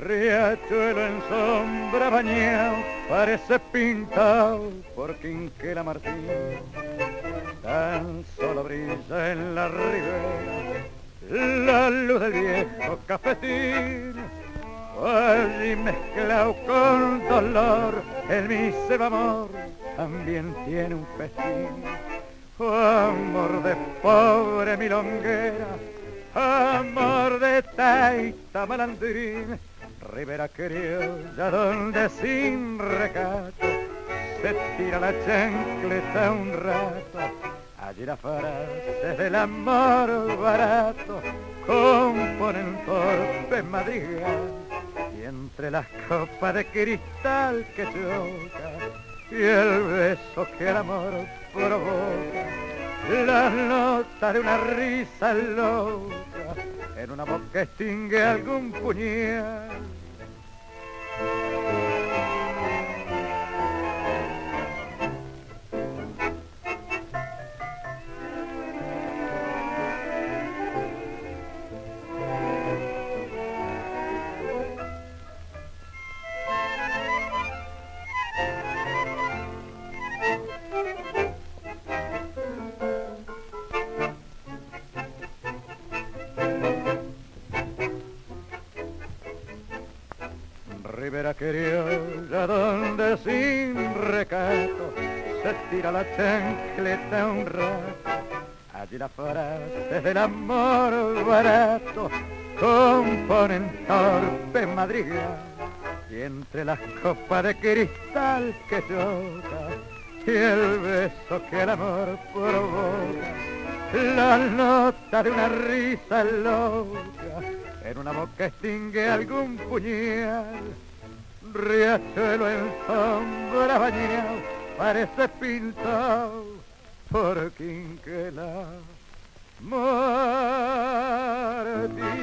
Riachuelo en sombra bañado, parece pintado por Quinquela Martín. Tan solo brilla en la ribera la luz del viejo cafetín. Allí mezclado con dolor, el mísero amor también tiene un festín. Amor de pobre milonguera, amor de taita malandrín, ribera criolla donde sin recato se tira la chancleta un rato. Allí las frases del amor barato componen torpe madrigal, y entre las copas de cristal que choca y el beso que el amor provoca, las notas de una risa loca en una boca extingue algún puñal. Ribera criolla donde sin recato se tira la chancleta un rato. Allí las frases del amor barato componen torpe madrigal, y entre las copas de cristal que choca y el beso que el amor provoca, la nota de una risa loca en una boca extingue algún puñal. Riachuelo en sombra bañado, parece pintado por Quinquela Martín.